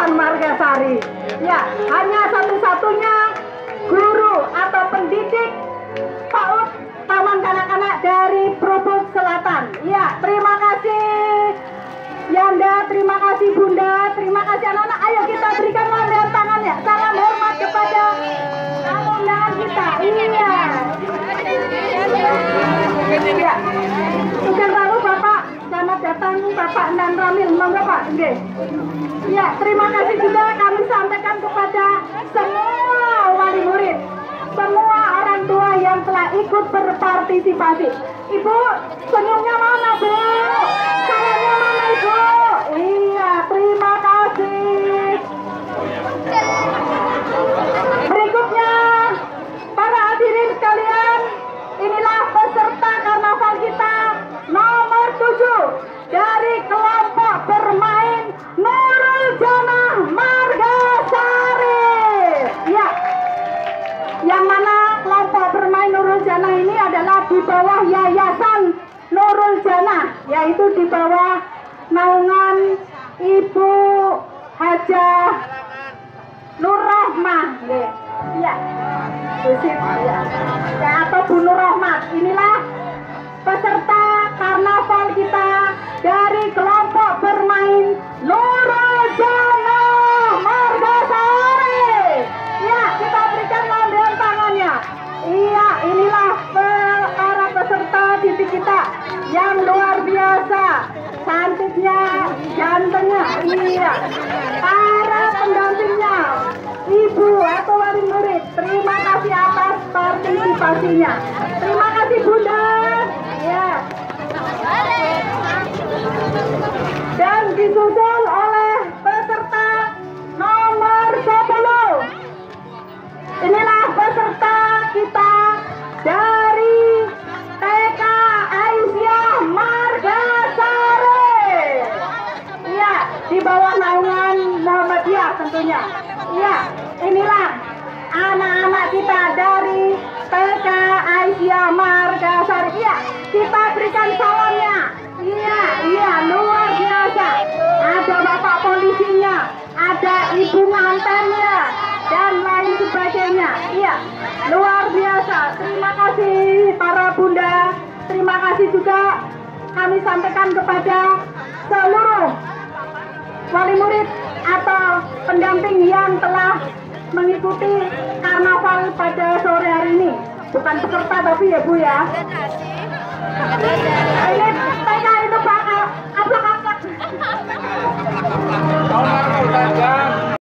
Yayasan Margasari. Ya, hanya satu-satunya guru atau pendidik PAUD Taman Kanak-kanak dari Prubuk Selatan. Ya, terima kasih Yanda, terima kasih Bunda, terima kasih anak-anak. Ayo kita berikan lambaian tangannya. Salam hormat kepada tamu undangan kita. Iya. Ya. Sugeng Rawuh Bapak, selamat datang Bapak Nan Ramil. Monggo Pak. Nggih. Ya, terima kasih juga kami sampaikan kepada semua wali murid, semua orang tua yang telah ikut berpartisipasi. Ibu, senyumnya mana Bu? Salamnya mana Ibu? Iya, terima kasih. Berikutnya, para hadirin sekalian, inilah peserta karnaval kita nomor 7 dari kelompok bermain Nurul Janah Margasari. Ya, yang mana kelompok bermain Nurul Janah ini adalah di bawah Yayasan Nurul Janah, yaitu di bawah naungan Ibu Hajah Nur Rohmah, ya, atau Bu Nur Rohmat. Inilah peserta karnaval kita dari kelompok bermain Nurul Janah Margasari. Ya, kita berikan lambaian tangannya. Iya, inilah para peserta didik kita yang luar biasa, cantiknya, gantengnya. Iya, para pendampingnya, ibu atau wali murid, terima kasih atas partisipasinya. Terima kasih Bunda. Ya. Dan disusul oleh peserta nomor 10. Inilah peserta kita dari TK Aisyah Margasari. Ya, di bawah naungan Muhammadiyah tentunya. Ya, inilah anak-anak kita dari TK Aisyah Margasari. Ya, kita berikan salamnya. Iya, luar biasa. Ada bapak polisinya, ada ibu ngantennya, dan lain sebagainya. Iya, luar biasa. Terima kasih para bunda. Terima kasih juga kami sampaikan kepada seluruh wali murid atau pendamping yang telah mengikuti karnaval pada sore hari ini. Bukan peserta tapi ya Bu ya. Ini TK itu bakal aplak-aplak.